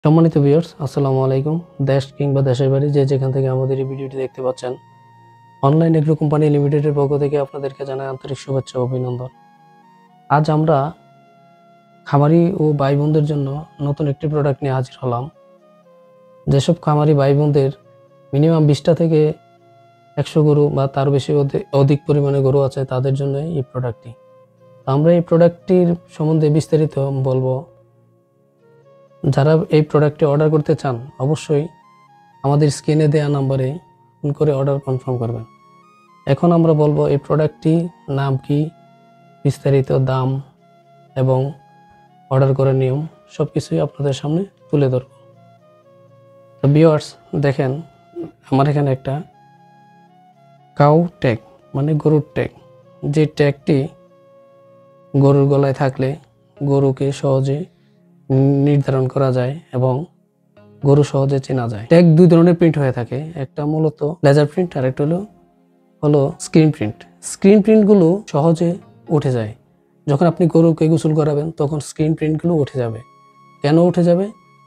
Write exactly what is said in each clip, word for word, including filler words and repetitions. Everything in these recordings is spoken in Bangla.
সম্মানিত ভিউয়ার্স, আসসালামু আলাইকুম। দেশ কিংবা দেশের বাইরে যে যেখান থেকে আমাদের এই ভিডিওটি দেখতে পাচ্ছেন, অনলাইন এগ্রো কোম্পানি লিমিটেডের পক্ষ থেকে আপনাদেরকে জানাই আন্তরিক শুভেচ্ছা ও অভিনন্দন। আজ আমরা খামারি ও ভাই বোনদের জন্য নতুন একটি প্রোডাক্ট নিয়ে হাজির হলাম। যেসব খামারি ভাই বোনদের মিনিমাম বিশটা থেকে একশো গরু বা তার বেশি অধিক পরিমাণে গরু আছে, তাদের জন্য এই প্রোডাক্টটি। আমরা এই প্রোডাক্টটির সম্বন্ধে বিস্তারিত বলবো। যারা এই প্রোডাক্টটি অর্ডার করতে চান, অবশ্যই আমাদের স্ক্রিনে দেওয়া নাম্বারে ফোন করে অর্ডার কনফার্ম করবেন। এখন আমরা বলবো এই প্রোডাক্টটি নাম কি, বিস্তারিত দাম এবং অর্ডার করার নিয়ম সব কিছুই আপনাদের সামনে তুলে ধরব। তো ভিউয়ার্স, দেখেন আমার এখানে একটা কাউ ট্যাগ মানে গরুর ট্যাগ, যে ট্যাগটি গরুর গলায় থাকলে গরুকে সহজে নির্ধারণ করা যায় এবং গরু সহজে চেনা যায়। ট্যাগ দুই ধরনের প্রিন্ট হয়ে থাকে, একটা মূলত লেজার প্রিন্ট আর একটা হলো হলো স্ক্রিন প্রিন্ট। স্ক্রিন প্রিন্টগুলো সহজে উঠে যায়। যখন আপনি গরুকে গোসল করাবেন তখন স্ক্রিন প্রিন্টগুলো উঠে যাবে। কেন উঠে যাবে?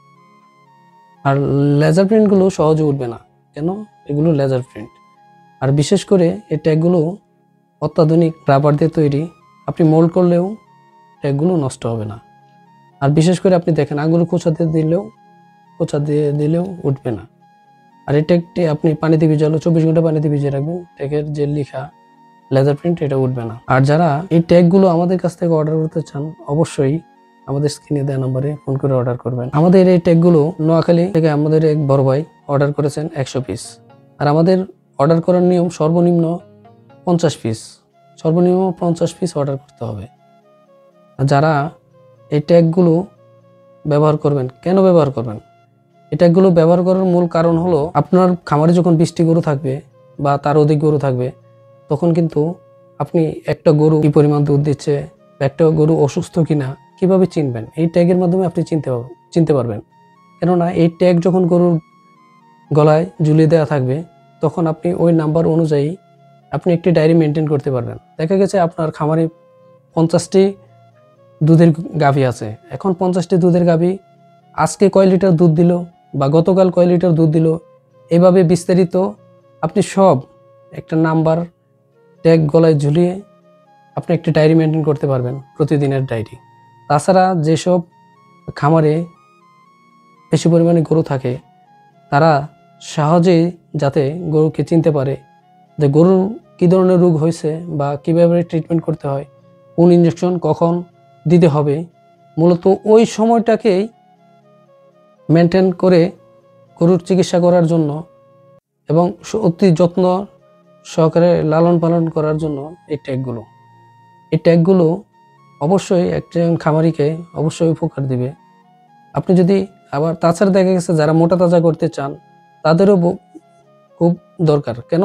আর লেজার প্রিন্টগুলো সহজে উঠবে না। কেন? এগুলো লেজার প্রিন্ট। আর বিশেষ করে এই ট্যাগগুলো অত্যাধুনিক রাবার দিয়ে তৈরি, আপনি মোল্ড করলেও ট্যাগগুলো নষ্ট হবে না। আর বিশেষ করে আপনি দেখেন আঙুল খোঁচা দিয়ে দিলেও খোঁচা দিয়ে দিলেও উঠবে না। আর এই ট্যাগটি আপনি পানিতে ভিজালো, চব্বিশ ঘন্টা পানিতে ভিজিয়ে রাখবেন, ট্যাগের যে লেখা লেজার প্রিন্ট এটা উঠবে না। আর যারা এই ট্যাগগুলো আমাদের কাছ থেকে অর্ডার করতে চান, অবশ্যই আমাদের স্ক্রিনে দেওয়া নম্বরে ফোন করে অর্ডার করবেন। আমাদের এই ট্যাগগুলো নোয়াখালী থেকে আমাদের এক বড় ভাই অর্ডার করেছেন একশো পিস। আর আমাদের অর্ডার করার নিয়ম সর্বনিম্ন পঞ্চাশ পিস সর্বনিম্ন পঞ্চাশ পিস অর্ডার করতে হবে। আর যারা এই ট্যাগগুলো ব্যবহার করবেন, কেন ব্যবহার করবেন? এই ট্যাগগুলো ব্যবহার করার মূল কারণ হলো, আপনার খামারে যখন বিশটি গরু থাকবে বা তার অধিক গরু থাকবে, তখন কিন্তু আপনি একটা গরু কি পরিমাণ দুধ দিচ্ছে, একটা গরু অসুস্থ কিনা কিভাবে চিনবেন? এই ট্যাগের মাধ্যমে আপনি চিনতে চিনতে পারবেন। কেননা এই ট্যাগ যখন গরুর গলায় ঝুলিয়ে দেওয়া থাকবে, তখন আপনি ওই নাম্বার অনুযায়ী আপনি একটি ডায়েরি মেনটেন করতে পারবেন। দেখা গেছে আপনার খামারে পঞ্চাশটি দুধের গাভী আছে। এখন পঞ্চাশটি দুধের গাভী আজকে কয় লিটার দুধ দিল বা গতকাল কয় লিটার দুধ দিল, এভাবে বিস্তারিত আপনি সব একটা নাম্বার ট্যাগ গলায় ঝুলিয়ে আপনি একটি ডায়েরি মেনটেন করতে পারবেন, প্রতিদিনের ডায়েরি। তাছাড়া যেসব খামারে বেশি পরিমাণে গরু থাকে, তারা সহজেই যাতে গরুকে চিনতে পারে যে গরুর কী ধরনের রোগ হয়েছে বা কীভাবে ট্রিটমেন্ট করতে হয়, কোন ইঞ্জেকশন কখন দিতে হবে, মূলত ওই সময়টাকেই মেনটেন করে গরুর চিকিৎসা করার জন্য এবং অতি যত্ন সহকারে লালন পালন করার জন্য এই ট্যাগগুলো এই ট্যাগগুলো অবশ্যই একজন খামারিকে অবশ্যই উপকার দিবে। আপনি যদি আবার তাছাড়া দেখা গেছে যারা মোটা তাজা করতে চান, তাদেরও খুব দরকার। কেন?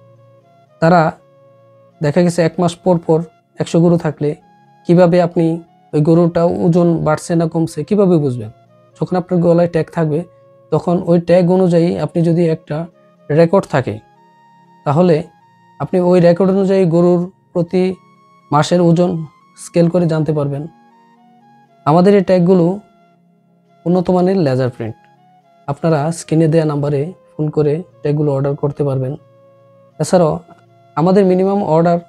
তারা দেখা গেছে এক মাস পর পর একশো গরু থাকলে কিভাবে আপনি ওই গরুটা ওজন বাড়ছে না কমছে কিভাবে বুঝবেন? যখন আপনার গলায় ট্যাগ থাকবে, তখন ওই ট্যাগ অনুযায়ী আপনি যদি একটা রেকর্ড থাকে, তাহলে আপনি ওই রেকর্ড অনুযায়ী গরুর প্রতি মাসের ওজন স্কেল করে জানতে পারবেন। আমাদের এই ট্যাগগুলো উন্নত মানের লেজার প্রিন্ট। আপনারা স্ক্রিনে দেওয়া নাম্বারে ফোন করে ট্যাগগুলো অর্ডার করতে পারবেন। এছাড়াও আমাদের মিনিমাম অর্ডার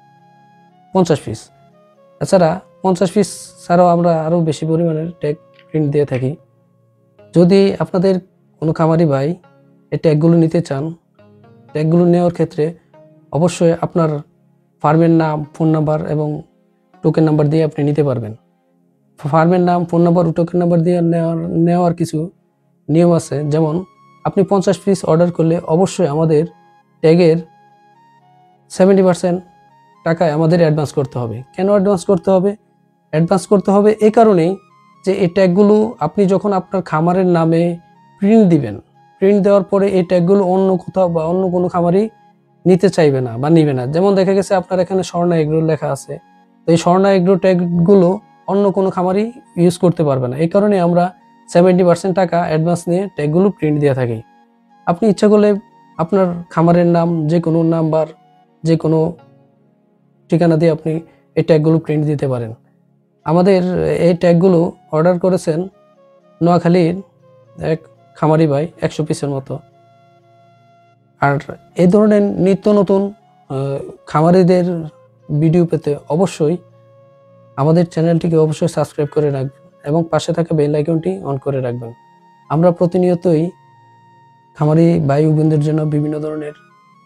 পঞ্চাশ পিস। এছাড়া পঞ্চাশ পিস ছাড়াও আমরা আরও বেশি পরিমাণের ট্যাগ প্রিন্ট দিয়ে থাকি। যদি আপনাদের কোনো খামারি ভাই এই ট্যাগগুলো নিতে চান, ট্যাগগুলো নেওয়ার ক্ষেত্রে অবশ্যই আপনার ফার্মের নাম, ফোন নাম্বার এবং টোকেন নাম্বার দিয়ে আপনি নিতে পারবেন। ফার্মের নাম, ফোন নাম্বার ও টোকেন নাম্বার দিয়ে নেওয়ার নেওয়ার কিছু নিয়ম আছে। যেমন আপনি পঞ্চাশ পিস অর্ডার করলে অবশ্যই আমাদের ট্যাগের সেভেন্টি পার্সেন্ট টাকায় আমাদের অ্যাডভান্স করতে হবে। কেন অ্যাডভান্স করতে হবে? অ্যাডভান্স করতে হবে এই কারণেই যে এই ট্যাগগুলো আপনি যখন আপনার খামারের নামে প্রিন্ট দিবেন, প্রিন্ট দেওয়ার পরে এই ট্যাগগুলো অন্য কোথাও বা অন্য কোনো খামারই নিতে চাইবে না বা নিবে না। যেমন দেখা গেছে আপনার এখানে স্বর্ণা এগ্রো লেখা আছে, তো এই স্বর্ণা এগ্রো ট্যাগগুলো অন্য কোনো খামারই ইউজ করতে পারবে না। এই কারণে আমরা সেভেন্টি পার্সেন্ট টাকা অ্যাডভান্স নিয়ে ট্যাগগুলো প্রিন্ট দিয়ে থাকি। আপনি ইচ্ছা করলে আপনার খামারের নাম, যে কোনো নাম্বার, যে কোনো ঠিকানা দিয়ে আপনি এই ট্যাগগুলো প্রিন্ট দিতে পারেন। আমাদের এই ট্যাগগুলো অর্ডার করেছেন নোয়াখালীর এক খামারি ভাই একশো পিসের মতো। আর এই ধরনের নিত্য নতুন খামারিদের ভিডিও পেতে অবশ্যই আমাদের চ্যানেলটিকে অবশ্যই সাবস্ক্রাইব করে রাখবেন এবং পাশে থাকা বেল আইকনটি অন করে রাখবেন। আমরা প্রতিনিয়তই খামারি ভাই বোনদের জন্য বিভিন্ন ধরনের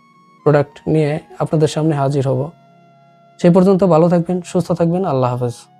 প্রোডাক্ট নিয়ে আপনাদের সামনে হাজির হব। সেই পর্যন্ত ভালো থাকবেন, সুস্থ থাকবেন। আল্লাহ হাফেজ।